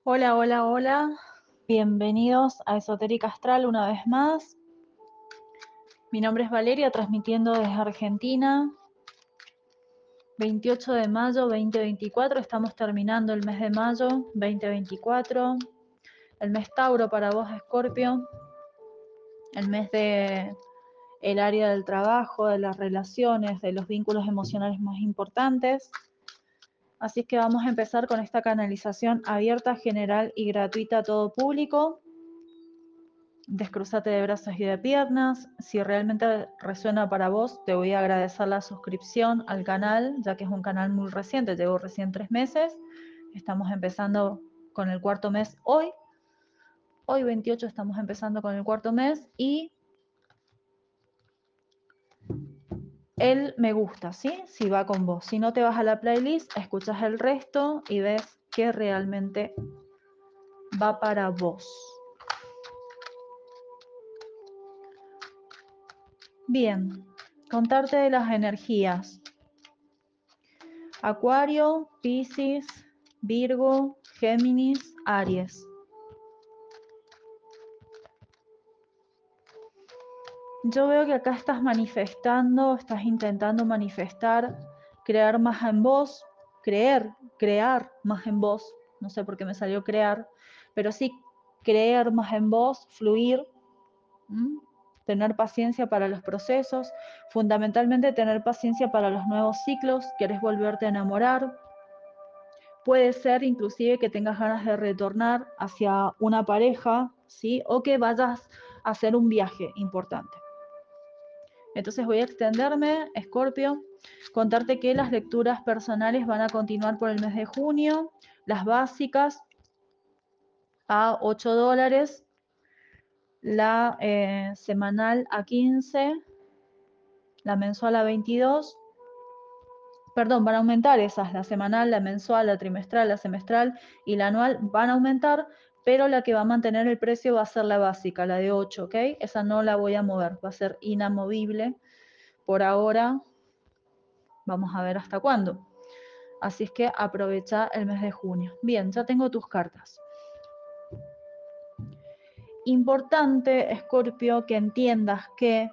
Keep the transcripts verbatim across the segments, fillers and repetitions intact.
Hola, hola, hola. Bienvenidos a Esotérica Astral una vez más. Mi nombre es Valeria, transmitiendo desde Argentina. veintiocho de mayo veinte veinticuatro, estamos terminando el mes de mayo veinte veinticuatro. El mes Tauro para vos, Escorpio. El mes de el área del trabajo, de las relaciones, de los vínculos emocionales más importantes. Así que vamos a empezar con esta canalización abierta, general y gratuita a todo público. Descruzate de brazos y de piernas. Si realmente resuena para vos, te voy a agradecer la suscripción al canal, ya que es un canal muy reciente, llevo recién tres meses. Estamos empezando con el cuarto mes hoy. Hoy veintiocho estamos empezando con el cuarto mes y el me gusta, ¿sí? Si va con vos. Si no, te vas a la playlist, escuchas el resto y ves que realmente va para vos. Bien, contarte de las energías. Acuario, Piscis, Virgo, Géminis, Aries. Yo veo que acá estás manifestando, estás intentando manifestar, crear más en vos, creer, crear más en vos. No sé por qué me salió crear, pero sí creer más en vos, fluir, ¿m? Tener paciencia para los procesos, fundamentalmente tener paciencia para los nuevos ciclos, querés volverte a enamorar. Puede ser inclusive que tengas ganas de retornar hacia una pareja, ¿sí? O que vayas a hacer un viaje importante. Entonces voy a extenderme, Escorpio, contarte que las lecturas personales van a continuar por el mes de junio, las básicas a ocho dólares, la eh, semanal a quince, la mensual a veintidós. Perdón, van a aumentar esas, la semanal, la mensual, la trimestral, la semestral y la anual van a aumentar, pero la que va a mantener el precio va a ser la básica, la de ocho, ¿ok? Esa no la voy a mover, va a ser inamovible por ahora. Vamos a ver hasta cuándo. Así es que aprovecha el mes de junio. Bien, ya tengo tus cartas. Importante, Escorpio, que entiendas que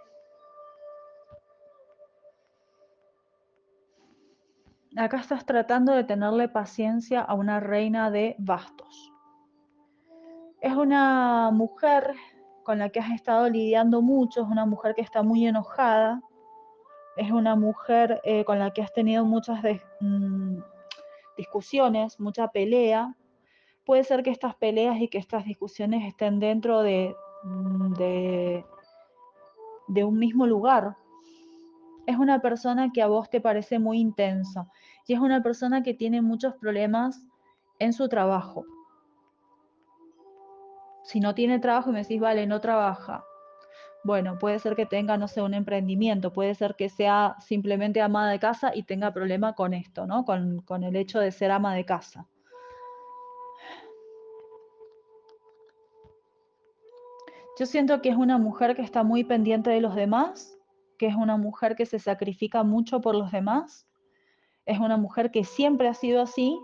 acá estás tratando de tenerle paciencia a una reina de bastos. Es una mujer con la que has estado lidiando mucho, es una mujer que está muy enojada, es una mujer eh, con la que has tenido muchas de, mmm, discusiones, mucha pelea. Puede ser que estas peleas y que estas discusiones estén dentro de, de, de un mismo lugar. Es una persona que a vos te parece muy intensa y es una persona que tiene muchos problemas en su trabajo. Si no tiene trabajo y me decís, vale, no trabaja. Bueno, puede ser que tenga, no sé, un emprendimiento, puede ser que sea simplemente ama de casa y tenga problema con esto, ¿no? Con, con el hecho de ser ama de casa. Yo siento que es una mujer que está muy pendiente de los demás, que es una mujer que se sacrifica mucho por los demás, es una mujer que siempre ha sido así,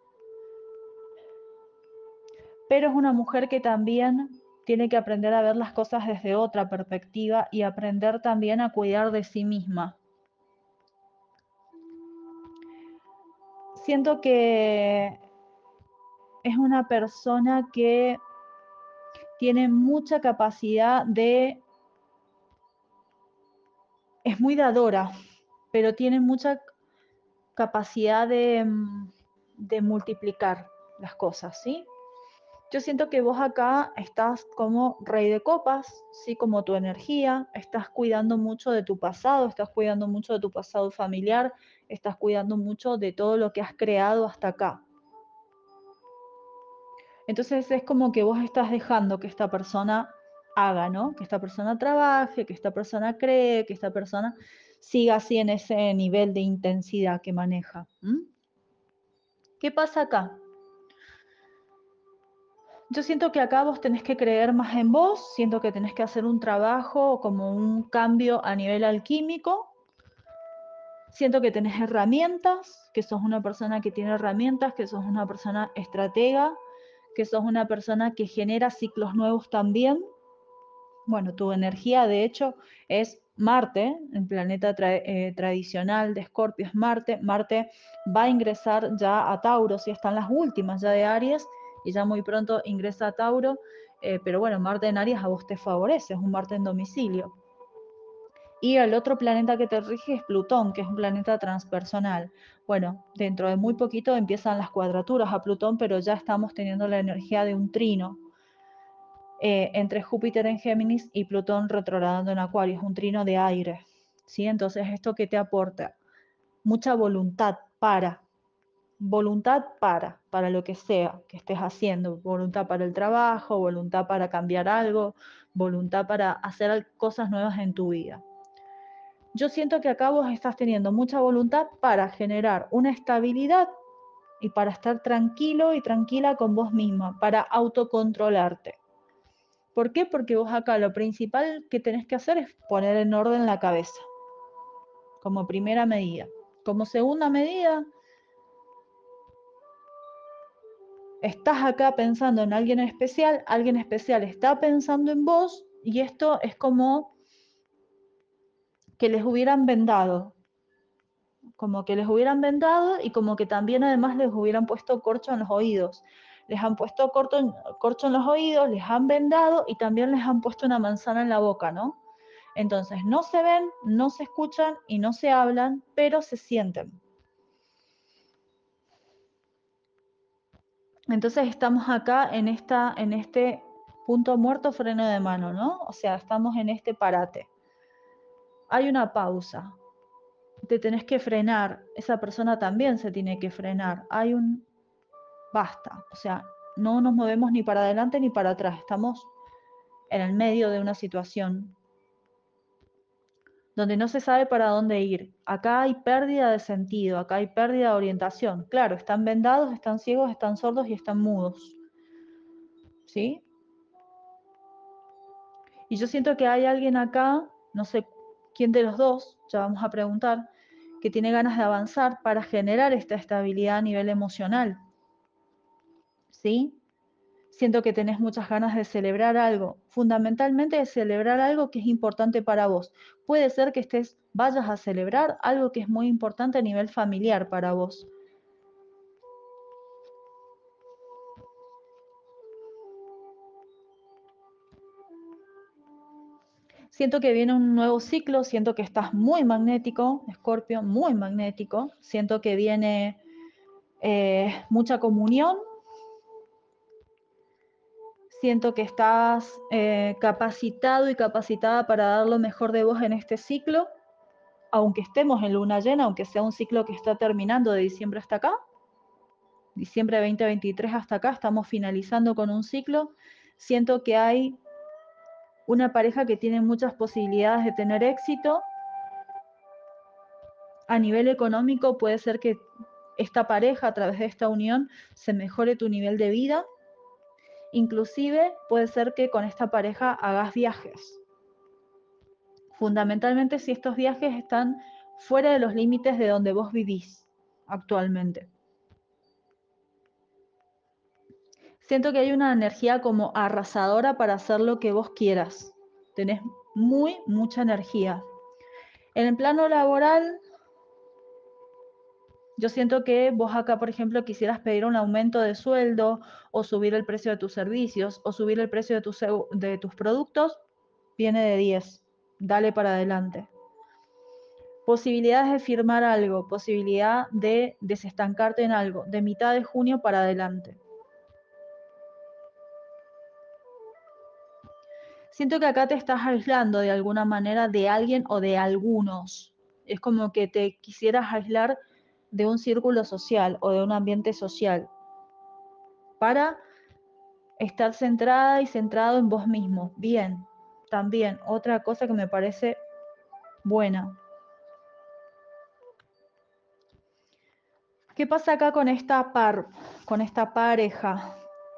pero es una mujer que también tiene que aprender a ver las cosas desde otra perspectiva y aprender también a cuidar de sí misma. Siento que es una persona que tiene mucha capacidad de... es muy dadora, pero tiene mucha capacidad de, de multiplicar las cosas, ¿sí? Yo siento que vos acá estás como rey de copas, ¿sí? Como tu energía, estás cuidando mucho de tu pasado, estás cuidando mucho de tu pasado familiar, estás cuidando mucho de todo lo que has creado hasta acá. Entonces es como que vos estás dejando que esta persona haga, ¿no? Que esta persona trabaje, que esta persona cree, que esta persona siga así en ese nivel de intensidad que maneja. ¿Mm? ¿Qué pasa acá? Yo siento que acá vos tenés que creer más en vos, siento que tenés que hacer un trabajo como un cambio a nivel alquímico, siento que tenés herramientas, que sos una persona que tiene herramientas, que sos una persona estratega, que sos una persona que genera ciclos nuevos también. Bueno, tu energía de hecho es Marte, el planeta tra eh, tradicional de Escorpio es Marte. Marte va a ingresar ya a Tauro, si están las últimas ya de Aries, y ya muy pronto ingresa a Tauro, eh, pero bueno, Marte en Aries a vos te favorece, es un Marte en domicilio. Y el otro planeta que te rige es Plutón, que es un planeta transpersonal. Bueno, dentro de muy poquito empiezan las cuadraturas a Plutón, pero ya estamos teniendo la energía de un trino eh, entre Júpiter en Géminis y Plutón retrogradando en Acuario, es un trino de aire. ¿Sí? Entonces, ¿esto qué te aporta? Mucha voluntad para, voluntad para, para lo que sea que estés haciendo, voluntad para el trabajo, voluntad para cambiar algo, voluntad para hacer cosas nuevas en tu vida. Yo siento que acá vos estás teniendo mucha voluntad para generar una estabilidad y para estar tranquilo y tranquila con vos misma, para autocontrolarte. ¿Por qué? Porque vos acá lo principal que tenés que hacer es poner en orden la cabeza, como primera medida. Como segunda medida, estás acá pensando en alguien especial, alguien especial está pensando en vos, y esto es como que les hubieran vendado, como que les hubieran vendado y como que también además les hubieran puesto corcho en los oídos. Les han puesto corto, corcho en los oídos, les han vendado y también les han puesto una manzana en la boca, ¿no? Entonces no se ven, no se escuchan y no se hablan, pero se sienten. Entonces estamos acá en, esta, en este punto muerto, freno de mano, ¿no? O sea, estamos en este parate. Hay una pausa. Te tenés que frenar. Esa persona también se tiene que frenar. Hay un basta. O sea, no nos movemos ni para adelante ni para atrás. Estamos en el medio de una situación donde no se sabe para dónde ir. Acá hay pérdida de sentido, acá hay pérdida de orientación. Claro, están vendados, están ciegos, están sordos y están mudos. ¿Sí? Y yo siento que hay alguien acá, no sé quién de los dos, ya vamos a preguntar, que tiene ganas de avanzar para generar esta estabilidad a nivel emocional. ¿Sí? Siento que tenés muchas ganas de celebrar algo, fundamentalmente de celebrar algo que es importante para vos. Puede ser que estés, vayas a celebrar algo que es muy importante a nivel familiar para vos. Siento que viene un nuevo ciclo, siento que estás muy magnético, Escorpio, muy magnético. Siento que viene eh, mucha comunión. Siento que estás eh, capacitado y capacitada para dar lo mejor de vos en este ciclo, aunque estemos en luna llena, aunque sea un ciclo que está terminando de diciembre hasta acá. Diciembre de veinte veintitrés hasta acá, estamos finalizando con un ciclo. Siento que hay una pareja que tiene muchas posibilidades de tener éxito. A nivel económico puede ser que esta pareja, a través de esta unión, se mejore tu nivel de vida. Inclusive puede ser que con esta pareja hagas viajes. Fundamentalmente si estos viajes están fuera de los límites de donde vos vivís actualmente. Siento que hay una energía como arrasadora para hacer lo que vos quieras. Tenés muy, mucha energía. En el plano laboral, yo siento que vos acá, por ejemplo, quisieras pedir un aumento de sueldo o subir el precio de tus servicios o subir el precio de tus, de tus productos, viene de diez. Dale para adelante. Posibilidades de firmar algo, posibilidad de desestancarte en algo, de mitad de junio para adelante. Siento que acá te estás aislando de alguna manera de alguien o de algunos. Es como que te quisieras aislar de un círculo social o de un ambiente social para estar centrada y centrado en vos mismo. Bien, también otra cosa que me parece buena. ¿Qué pasa acá con esta par, con esta pareja?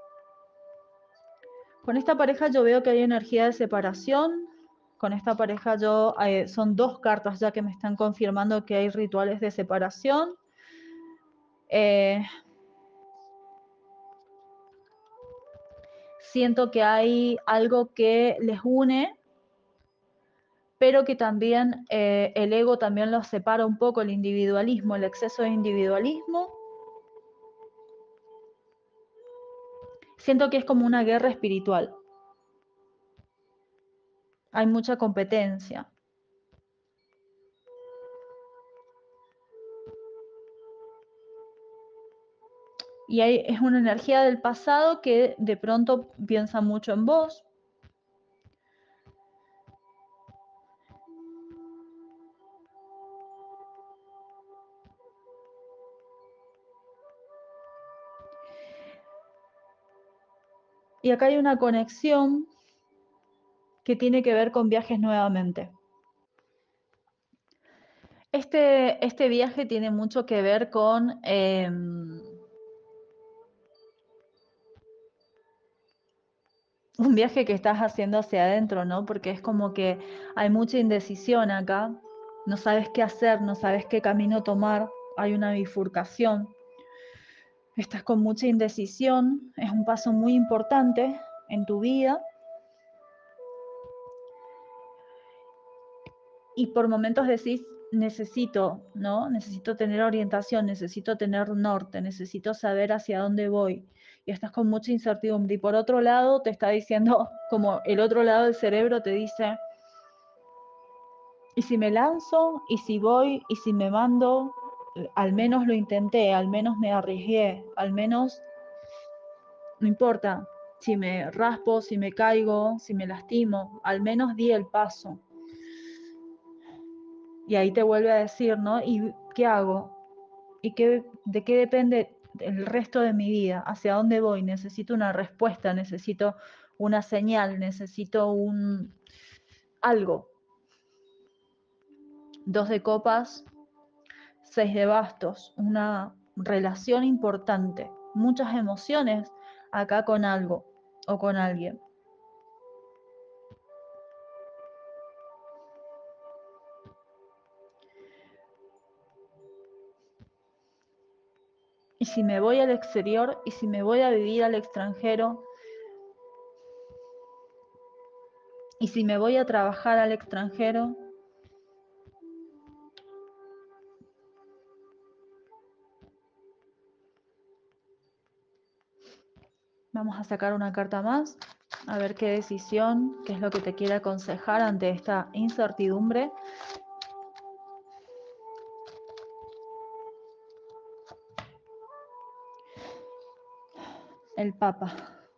Con esta pareja yo veo que hay energía de separación. Con esta pareja yo, eh, son dos cartas ya que me están confirmando que hay rituales de separación. Eh, siento que hay algo que les une, pero que también eh, el ego también los separa un poco, el individualismo, el exceso de individualismo. Siento que es como una guerra espiritual. Hay mucha competencia. Y hay, es una energía del pasado que de pronto piensa mucho en vos. Y acá hay una conexión que tiene que ver con viajes nuevamente. Este, este viaje tiene mucho que ver con eh, un viaje que estás haciendo hacia adentro, ¿no? Porque es como que hay mucha indecisión acá, no sabes qué hacer, no sabes qué camino tomar, hay una bifurcación, estás con mucha indecisión, es un paso muy importante en tu vida y por momentos decís, necesito, ¿no? Necesito tener orientación, necesito tener norte, necesito saber hacia dónde voy. Y estás con mucha incertidumbre. Y por otro lado, te está diciendo, como el otro lado del cerebro te dice, ¿y si me lanzo? ¿Y si voy? ¿Y si me mando? Al menos lo intenté, al menos me arriesgué, al menos, no importa, si me raspo, si me caigo, si me lastimo, al menos di el paso. Y ahí te vuelve a decir, ¿no? ¿Y qué hago? ¿Y qué, de qué depende el resto de mi vida? ¿Hacia dónde voy? Necesito una respuesta, necesito una señal, necesito un algo. Dos de copas, seis de bastos, una relación importante, muchas emociones acá con algo o con alguien. Y si me voy al exterior, y si me voy a vivir al extranjero, y si me voy a trabajar al extranjero, vamos a sacar una carta más, a ver qué decisión, qué es lo que te quiere aconsejar ante esta incertidumbre. El Papa.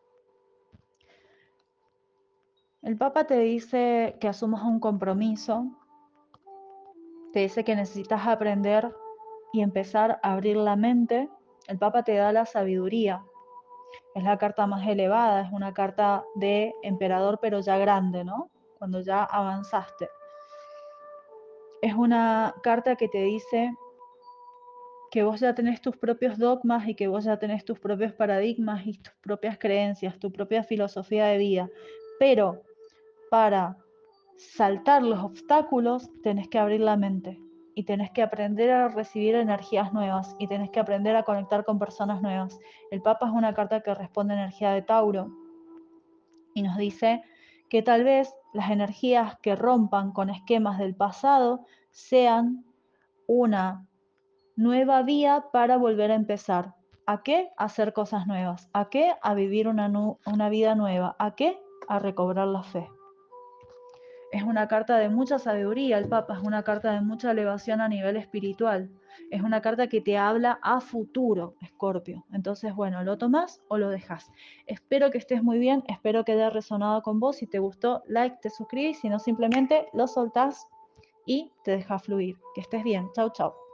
El Papa te dice que asumas un compromiso, te dice que necesitas aprender y empezar a abrir la mente. El Papa te da la sabiduría. Es la carta más elevada, es una carta de emperador pero ya grande, ¿no? Cuando ya avanzaste. Es una carta que te dice que vos ya tenés tus propios dogmas y que vos ya tenés tus propios paradigmas y tus propias creencias, tu propia filosofía de vida. Pero para saltar los obstáculos tenés que abrir la mente y tenés que aprender a recibir energías nuevas y tenés que aprender a conectar con personas nuevas. El Papa es una carta que responde a energía de Tauro y nos dice que tal vez las energías que rompan con esquemas del pasado sean una nueva vía para volver a empezar. ¿A qué? A hacer cosas nuevas. ¿A qué? A vivir una, una vida nueva. ¿A qué? A recobrar la fe. Es una carta de mucha sabiduría, el Papa, es una carta de mucha elevación a nivel espiritual. Es una carta que te habla a futuro, Escorpio. Entonces, bueno, ¿lo tomás o lo dejas? Espero que estés muy bien, espero que haya resonado con vos. Si te gustó, like, te suscribís, si no, simplemente lo soltás y te dejas fluir. Que estés bien. Chau, chau.